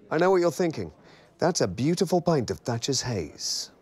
I know what you're thinking. That's a beautiful pint of Thatchers Haze.